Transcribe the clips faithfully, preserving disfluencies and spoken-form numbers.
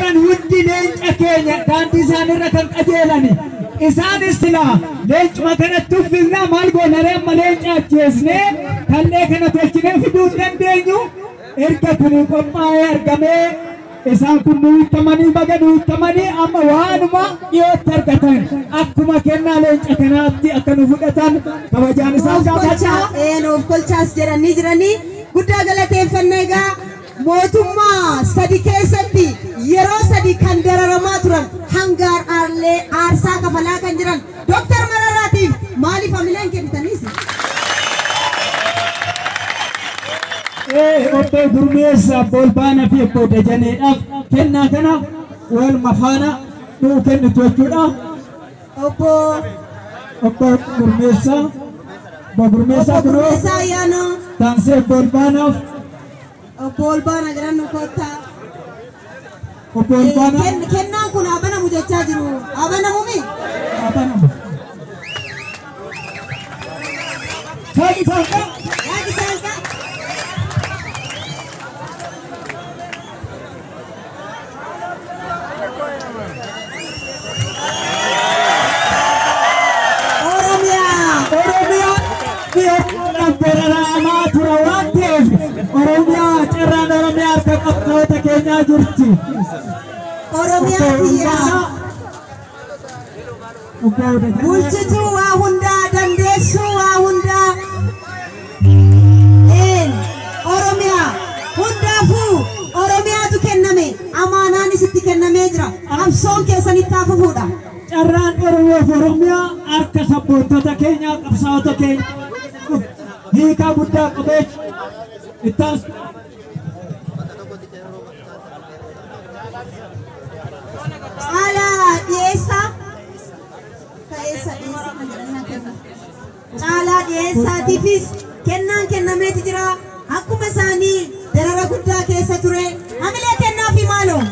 jiran hundi leenca keenya daandii isaanirra kan qajeelani isaanis silaa leencuma kanatti uffisnaa maal goonaree amma leenca ajjeesnee kallee kana tolchinee fiduu dandeenyu erga kun qophaa'ee argamee isaan kun nuuttamanii baga nuuttamanii amma waanuma dhiyootti argatan akkuma kennaa leenca kanaatti akka nu fudhatan kabajaan isaan gaafachaa nuuf kolchaas jedhanii jiranii guddaa galateeffannaa egaa mootummaa sadi keessatti yeroo sadi kan dararamaa turan hanga har'aallee aarsaa kafalaa kan jiran Dooktar Mararaatiif maaliif hamileen kennitaniis? Eh, obbo Gurmeessa Bolbaana fi obbo Dajaneedhaaf kennaa kana wal mafaana nuu kennitu jechuudha. Obbo obbo Gurmeessa obbo Gurmeessa kunoo Gurmeessa ayyaana Taansee Bolbaanaaf obbo Bolbaana jiran nu kotta. Obbo Bolbaana kennaan kun abanamu jechaa jiru. Abanamu mi? Abanamu. Saagi saanga. Saagi saanga. Bulchitu waa hundaa dandeessuu waa hundaa een Oromiyaa hundaafuu Oromiyaatu kenname amaanaanis itti kennamee jira qabsoon keessanitti hafuudha. Carraan Oromoo fi Oromiyaa harka sabboontota keenyaa qabsaa'ota keenya hiikaa guddaa qabee ittaas Caalaa dhiyeessaa Caalaa dhiyeessaatiifis kennaan kennameeti jira akkuma isaanii darara guddaa keessa ture hamilee kennaa fi maaloo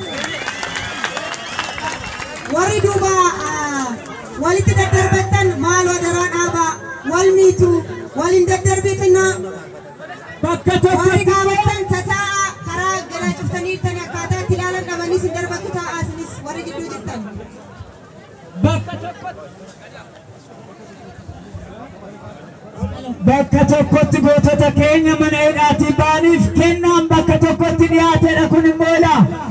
warri duuba walitti daddarbatan maaloo daraa dhaabaa wal miitu waliin daddarbitinaa bakka tokko warri gaafatan tataa'a karaa galaa cuftanii tani akkaataa itti ilaalan dhabanii sin darbatu taa'aa sinis warri gidduu jirtan bakka tokko bakka tokkotti gootota keenya mana hidhaatii baaniif kennaan bakka tokkotti dhiyaateedha kun immoo